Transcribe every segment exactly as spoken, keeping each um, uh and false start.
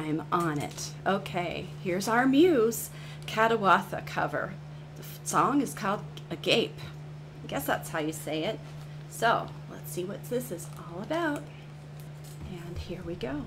I'm on it. Okay, here's our Muse Kadawatha cover. The song is called Agape. I guess that's how you say it. So let's see what this is all about. And here we go.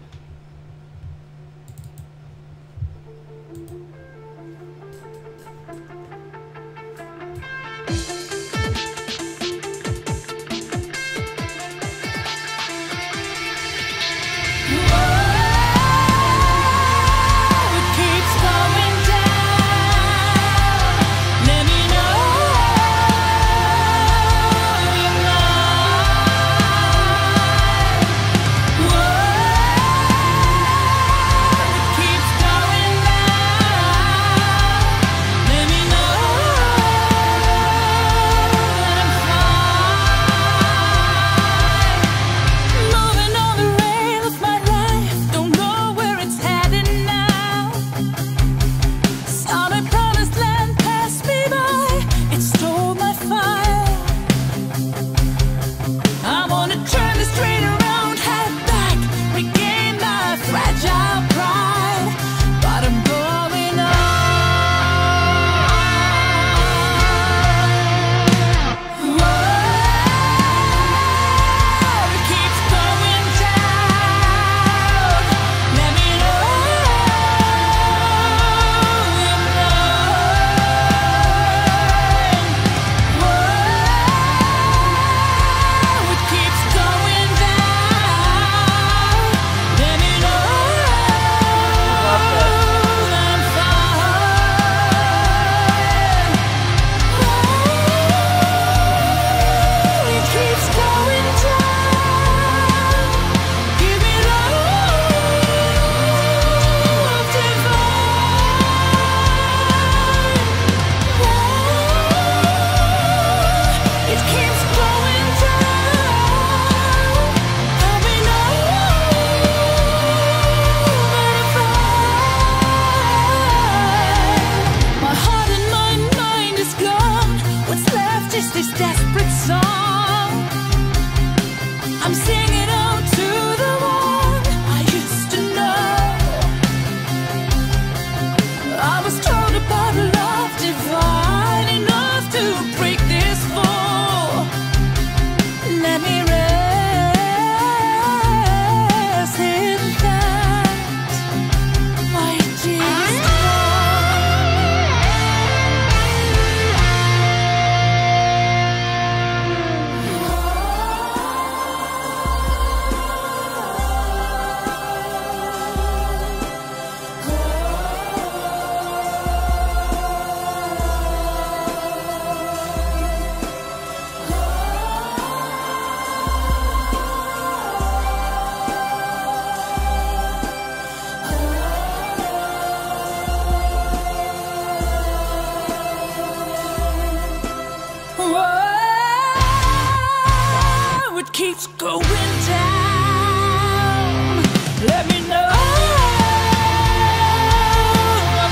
Keeps going down. Let me know I'm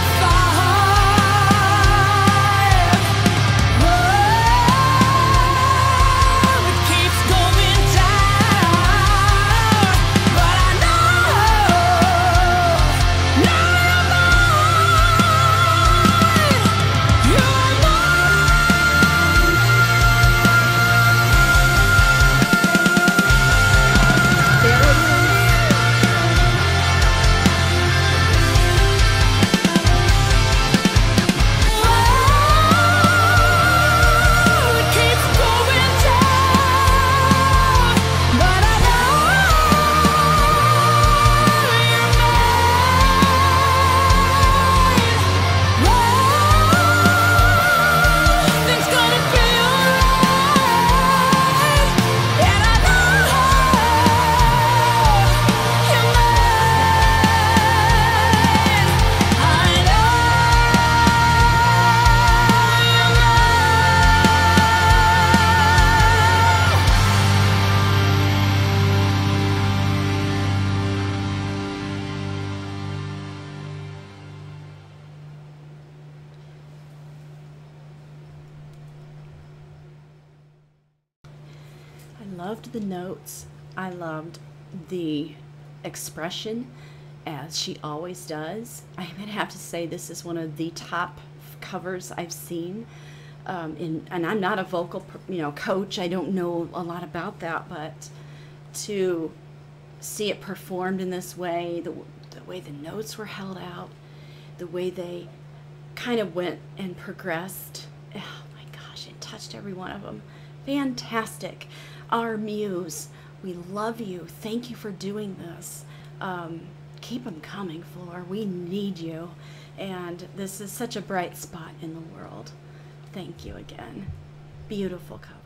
fine. Oh, it keeps going down, but I know, now you're mine. You're I loved the notes. I loved the expression as she always does. I'm going to have to say this is one of the top covers I've seen. Um, in, and I'm not a vocal, you know, coach. I don't know a lot about that, but to see it performed in this way, the, the way the notes were held out, the way they kind of went and progressed, oh my gosh, it touched every one of them. Fantastic. Our muse, we love you. Thank you for doing this. Um, keep them coming, Floor. We need you. And this is such a bright spot in the world. Thank you again. Beautiful cover.